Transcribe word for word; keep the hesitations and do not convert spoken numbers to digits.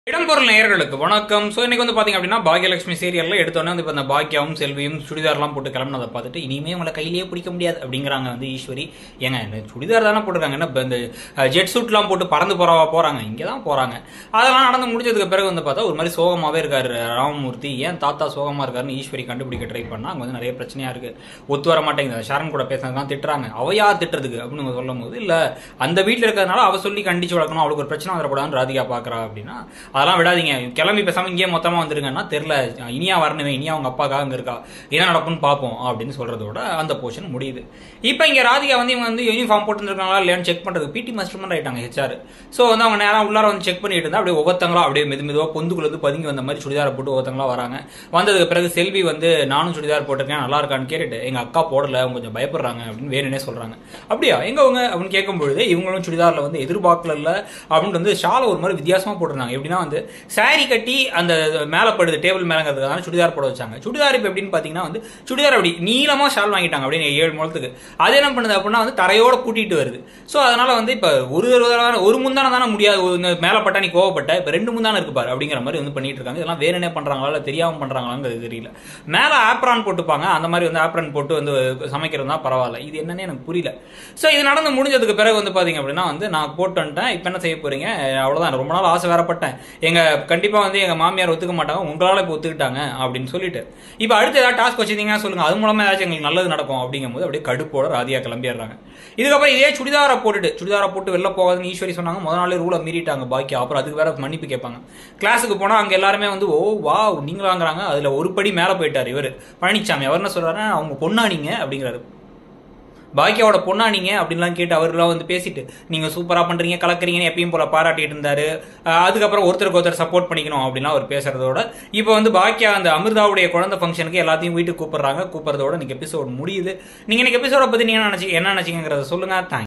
இடம்பொருள் நேயர்களுக்கு வணக்கம். ஸோ இன்னைக்கு வந்து பாத்தீங்க அப்படின்னா பாக்கியலட்சுமி சீரியல்ல எடுத்தோன்னே வந்து இப்போ இந்த பாக்கியாவும் செல்வியும் சுடிதார்லாம் போட்டு கிளம்பினதை பார்த்துட்டு இனிமே உங்களை கையிலேயே பிடிக்க முடியாது அப்படிங்கிறாங்க வந்து ஈஸ்வரி. ஏங்க சுடிதார் தானே போட்டுருக்காங்க, என்ன இந்த ஜெட் சூட்லாம் போட்டு பறந்து போறவா போறாங்க, இங்கே தான் போறாங்க. அதெல்லாம் நடந்து முடிஞ்சதுக்கு பிறகு வந்து பார்த்தா ஒரு மாதிரி சோகமாவே இருக்காரு ராமமூர்த்தி. ஏன் தாத்தா சோகமா இருக்காருன்னு ஈஸ்வரி கண்டுபிடிக்க ட்ரை பண்ணா அங்கே வந்து நிறைய பிரச்சனையா இருக்கு. ஒத்து வர மாட்டேங்குது. சரண் கூட பேசினதான் திட்டுறாங்க. அவ யார் திட்டுறதுக்கு அப்படின்னு சொல்லும் போது இல்ல அந்த வீட்டில் இருக்கிறதுனால அவ சொல்லி கண்டிச்சு வளர்க்கணும், அவளுக்கு ஒரு பிரச்சனை வந்துடக்கூடாதுன்னு ராதிகா பாக்குறா அப்படின்னா அதெல்லாம் விடாதீங்க, கிளம்பி பேசாம இங்கே மொத்தமா வந்துருங்கன்னா தெரியல, இனியா வரணுமே, இனியா அவங்க அப்பாக்காக அங்க இருக்கா, என்ன நடக்கும்னு பார்ப்போம் அப்படின்னு சொல்றதோட அந்த போர்ஷன் முடியுது. இப்போ இங்க ராதிகா வந்து இவங்க வந்து யூனிஃபார்ம் போட்டுருக்காங்களா இல்லையான்னு செக் பண்றது பிடி மாஸ்டர் மாதிரி ஆயிட்டாங்க ஹெச்ஆர். ஸோ வந்து அவங்க நேரம் உள்ளார வந்து செக் பண்ணிட்டு இருந்தா அப்படியே ஒவ்வொருத்தங்களா அப்படியே மெது மெதுவா பொந்துக்குள்ள பதுங்கி வந்த மாதிரி சுடிதாரை போட்டு ஒவ்வொருத்தங்களா வராங்க. வந்ததுக்கு பிறகு செல்வி வந்து நானும் சுடிதார் போட்டிருக்கேன் நல்லா இருக்கான்னு கேட்டுட்டு எங்க அக்கா போடல அவங்க கொஞ்சம் பயப்படுறாங்க அப்படின்னு வேணுனே சொல்றாங்க. அப்படியா எங்க அவங்க அப்படின்னு கேட்கும்பொழுது இவங்களும் சுடிதார்ல வந்து எதிர்பார்க்கல இல்ல அப்படின்னு வந்து ஷால ஒரு மாதிரி வித்தியாசமா போட்டிருந்தாங்க. எப்படின்னா வந்து சாரி கட்டி அந்த மேல படுது டேபிள் மேலங்கிறதுக்காக சுடிதார் போட வச்சாங்க. சுடிதார் இப்ப எப்படின்னு பாத்தீங்கன்னா வந்து சுடிதார் அப்படி நீளமா ஷால் வாங்கிட்டாங்க அப்படின்னு ஏழு முழத்துக்கு. அது என்ன பண்ணுது அப்படின்னா வந்து தரையோட கூட்டிட்டு வருது. சோ அதனால வந்து இப்ப ஒரு ஒரு முந்தான தானே முடியாது, மேல பட்டா நீ கோவப்பட்ட, இப்ப ரெண்டு முந்தான இருக்கு பாரு அப்படிங்கிற மாதிரி வந்து பண்ணிட்டு இருக்காங்க. இதெல்லாம் வேற என்ன பண்றாங்களா இல்ல தெரியாம பண்றாங்களாங்கிறது தெரியல. மேல ஆப்ரான் போட்டுப்பாங்க, அந்த மாதிரி வந்து ஆப்ரான் போட்டு வந்து சமைக்கிறது தான் பரவாயில்ல. இது என்னன்னு எனக்கு புரியல. சோ இது நடந்து முடிஞ்சதுக்கு பிறகு வந்து பாத்தீங்க அப்படின்னா வந்து நான் போட்டு வந்துட்டேன், இப்ப என்ன செய்ய போறீங்க, அவ்வளவுதான், ரொம்ப நாள் ஆசை வேறப்பட்டேன், எங்க கண்டிப்பா வந்து எங்க மாமியார் ஒத்துக்க மாட்டாங்க, உங்களால இப்ப ஒத்துக்கிட்டாங்க அப்படின்னு சொல்லிட்டு இப்ப அடுத்து ஏதாவது டாஸ்க் வச்சிருந்தீங்கன்னா சொல்லுங்க, அது மூலமா ஏதாச்சும் எங்களுக்கு நல்லது நடக்கும் அப்படிங்கும் போது அப்படியே கடுப்போட ராதியா கிளம்பிடுறாங்க. இதுக்கப்புறம் இதே சுடிதாரை போட்டுட்டு சுடிதாரை போட்டு வெளில போகாதுன்னு ஈஸ்வரி சொன்னாங்க. முதல் நாளே ரூலை மீறிட்டாங்க பாக்கி. அப்புறம் அதுக்கு வேற மன்னிப்பு கேட்பாங்க. கிளாஸுக்கு போனா அங்க எல்லாருமே வந்து ஓ வா நீங்க வாங்குறாங்க. அதுல ஒரு படி மேல போயிட்டாரு இவரு பழனிசாமி. அவர் என்ன சொல்றாரு, அவங்க பொண்ணா நீங்க அப்படிங்கிறாரு. பாக்கியாவோட பொண்ணா நீங்க அப்படின்லாம் கேட்டு அவர்லாம் வந்து பேசிட்டு நீங்க சூப்பரா பண்றீங்க கலக்குறீங்கன்னு எப்பயும் போல பாராட்டிட்டு இருந்தாரு. அதுக்கப்புறம் ஒருத்தருக்கு ஒருத்தர் சப்போர்ட் பண்ணிக்கணும் அப்படின்னா அவர் பேசுறதோட இப்போ வந்து பாக்கியா அந்த அமிர்தாவுடைய குழந்தை ஃபங்க்ஷனுக்கு எல்லாத்தையும் வீட்டுக்கு கூப்பிடுறாங்க. கூப்பிடுறதோட இன்னைக்கு எபிசோட் முடியுது. நீங்க இன்னைக்கு எபிசோட பத்தி நீங்க நினைச்சு என்ன நினைச்சீங்கிறத சொல்லுங்க. தேங்க்ஸ்.